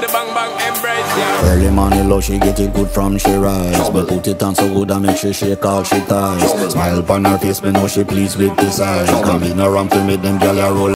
bang bang embrace, yeah. Early morning love, she get it good from she rise. But put it on so good and make she shake all she ties. Smile upon her face, me know she pleased with this eyes. Come in around to make them gyal a roll.